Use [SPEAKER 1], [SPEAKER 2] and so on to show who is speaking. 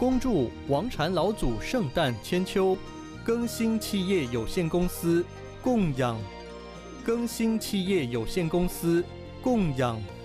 [SPEAKER 1] 恭祝王禅老祖圣诞千秋。更新企业有限公司供养。更新企业有限公司供养。